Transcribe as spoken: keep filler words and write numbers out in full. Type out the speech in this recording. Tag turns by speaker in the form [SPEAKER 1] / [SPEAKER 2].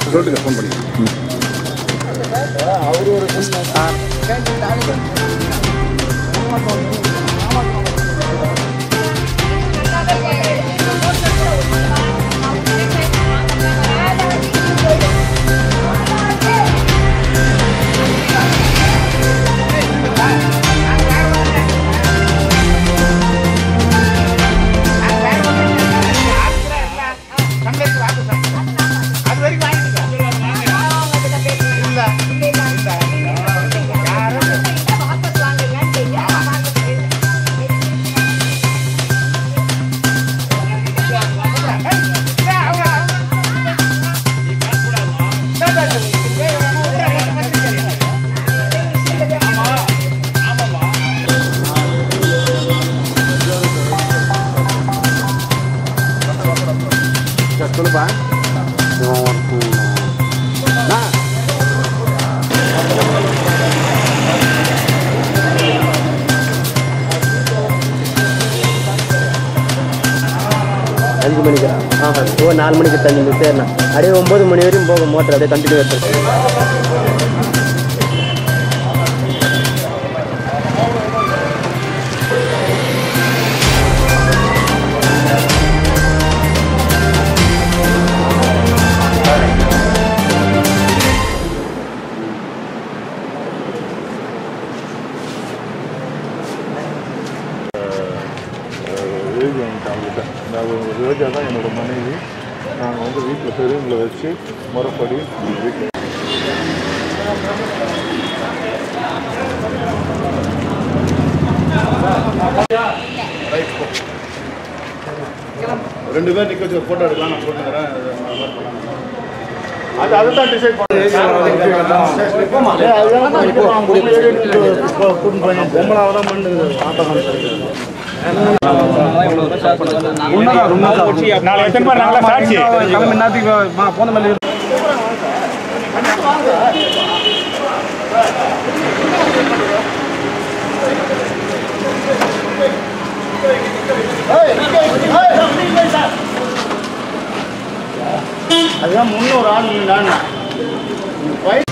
[SPEAKER 1] சொல்லிட்டு ஃபோன் பண்ணி அவரு ஒரு சொல்லுப்பா
[SPEAKER 2] அஞ்சு மணிக்கு ஆ ஓ நாலு மணிக்கு தண்ணி சரிண்ணா அப்படியே ஒம்பது மணி வரையும் போகும் மோட்டர் அப்படியே கண்டினியூ எடுத்துருக்கு
[SPEAKER 1] எழுதி வாங்கிட்டாங்க நான் ரோஜா தான் என்னோடய மனைவி நாங்கள் வந்து வீட்டில் பெரியவங்களை வச்சு முறைப்படி வீட்டில் ரெண்டு பேர் நிற்க வச்சு ஃபோட்டோ எடுக்கலாம் நான் போட்டுக்கிறேன் அது அதுதான் டிசைட் பொம்மலாவதான் பண்ணுது நாளை எத்தனை பேர் நாங்களா சாட்சி போன மாதிரி அதுதான் முன்னூறு ஆள் நான்